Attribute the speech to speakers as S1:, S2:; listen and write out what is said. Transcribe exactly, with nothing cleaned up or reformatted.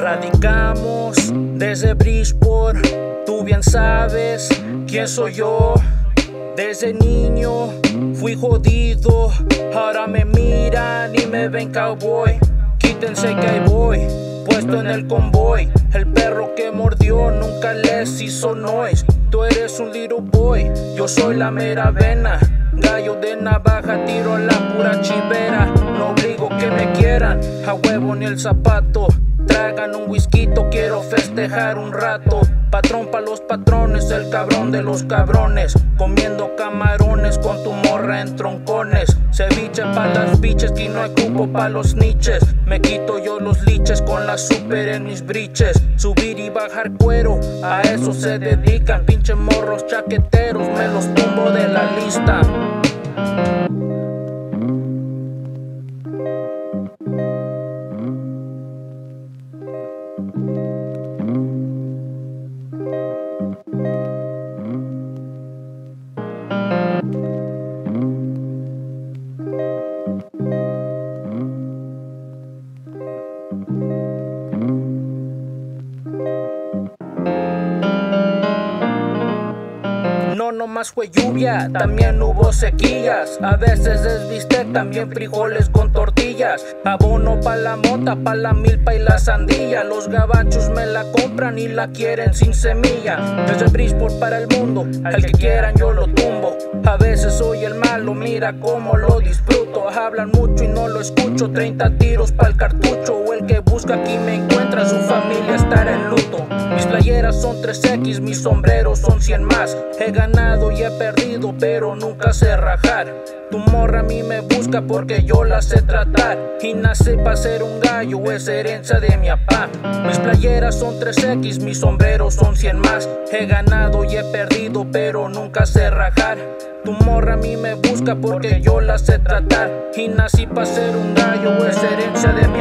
S1: Radicamos desde Bridgeport, tú bien sabes quién soy yo. Desde niño fui jodido, ahora me miran y me ven cowboy. Quítense que ahí voy, puesto en el convoy. El perro que mordió nunca les hizo noise. Tú eres un little boy, yo soy la mera vena. Gallo de navaja, tiro la pura chivera. No obligo que me quieran, a huevo ni el zapato. Tragan un whisky, quiero festejar un rato. Patrón pa' los patrones, el cabrón de los cabrones. Comiendo camarones con tu morra en troncones. Ceviche pa' las biches, que no hay cupo pa' los niches. Me quito yo los liches con la super en mis briches. Subir y bajar cuero, a eso se dedican. Pinche morros chaqueteros, me los tumbo de la lista. No nomás fue lluvia, también hubo sequías. A veces es bistec, también frijoles con tortillas. Abono pa' la mota, pa' la milpa y la sandía. Los gabachos me la compran y la quieren sin semilla. Desde Bridgeport para el mundo, al que quieran yo lo tumbo. A veces soy el malo, mira cómo lo disfruto. Hablan mucho y no lo escucho, treinta tiros pa'l cartucho. O el que busca aquí me encuentra, su familia estará en luto. Mis playeras son tres equis, mis sombreros son cien más. He ganado y he perdido, pero nunca sé rajar. Tu morra a mí me busca porque yo la sé tratar. Y nací pa' ser un gallo, es herencia de mi papá. Mis playeras son tres equis, mis sombreros son cien más. He ganado y he perdido, pero nunca sé rajar. Tu morra a mí me busca porque yo la sé tratar. Y nací pa' ser un gallo, es herencia de mi papá.